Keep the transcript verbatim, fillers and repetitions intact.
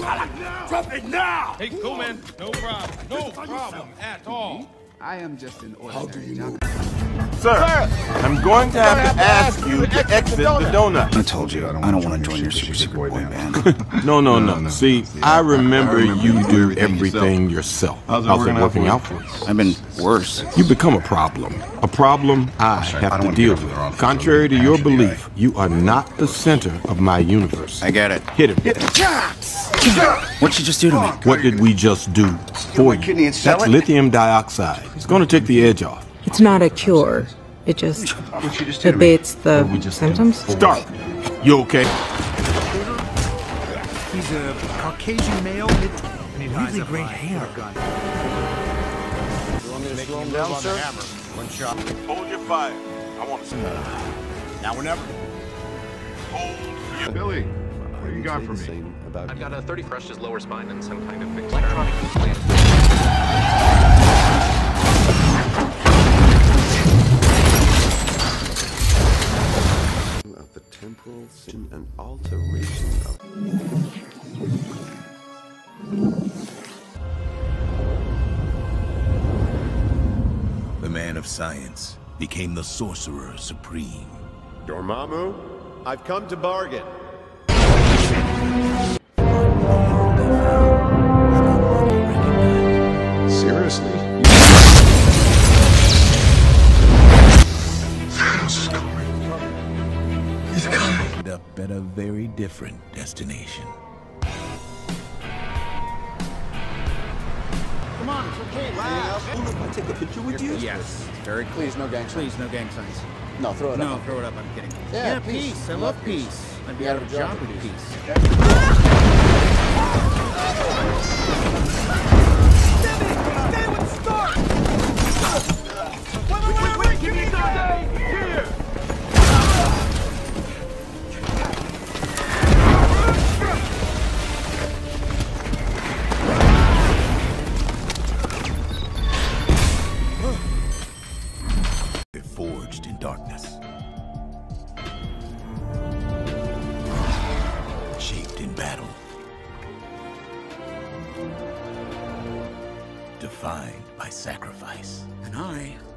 Drop it now! Hey, cool, man. No problem. No problem at all. I am just an ordinary job. Sir, I'm going to have to ask you to exit the donut. I told you, I don't want to join your super secret boy band. No, no, no. See, I remember you do everything yourself. How's it working out for you? I've been worse. You become a problem. A problem I have to deal with. Contrary to your belief, you are not the center of my universe. I get it. Hit him. What'd you just do to me? What did we just do for you? That's lithium dioxide. It's going to take the edge off. It's not a cure. It just abates the symptoms. Start. You okay? He's a Caucasian male with really great hair. You want me to slow him down, sir? One shot. Hold your fire. I want to see that. Now or never. Hold your... Billy, what do you got for me? I've got a thirty crushes lower spine and some kind of fixed electronic implant. Of the temporal sin and alteration of the man of science became the sorcerer supreme. Dormammu, I've come to bargain. Seriously? Thanos is coming. He's coming. End up at a very different destination. Come on, it's okay. Wow. If I take a picture with you? Yes. Very please, no gang signs. Please, no gang signs. No, throw it No, up. throw it up. I'm kidding. Yeah, Yeah, peace. peace. I love peace. I'd be out of a job for peace. They're forged in darkness. Shaped in battle. Defined by sacrifice. And I